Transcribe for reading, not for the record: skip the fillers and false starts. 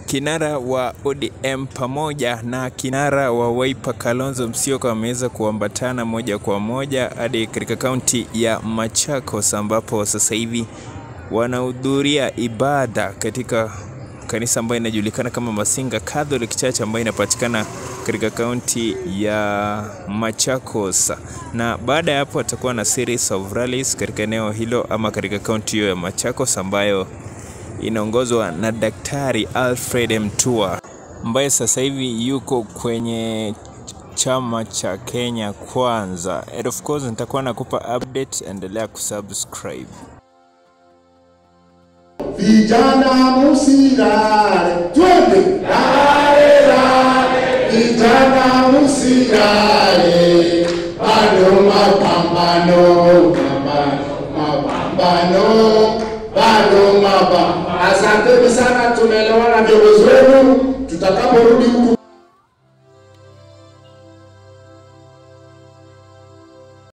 kinara wa ODM pamoja na kinara wa Wiper Kalonzo Musyoka wameweza kuambatana moja kwa moja hadi katika kaunti ya Machakos, ambapo sasa hivi wanahudhuria ibada katika kanisa ambayo inajulikana kama Masinga Catholic Church ambayo inapatikana katika kaunti ya Machakos. Na baada ya hapo watakuwa na series of rallies katika eneo hilo ama katika kaunti hiyo ya Machakos ambayo inaongozwa na Daktari Alfred Mutua ambaye sasa hivi yuko kwenye chama cha Kenya Kwanza. And of course nitakuwa nakupa update, endelea kusubscribe. Vijana musilale, twende lale lale, vijana musilale, bado mapambano, bado mapambano. Asante sana, tumeelewana viongozi wenu, tutakaporudi huku